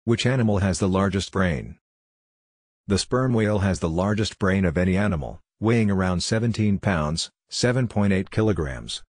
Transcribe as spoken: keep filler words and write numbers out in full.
Which animal has the largest brain? The sperm whale has the largest brain of any animal, weighing around seventeen pounds, seven point eight kilograms.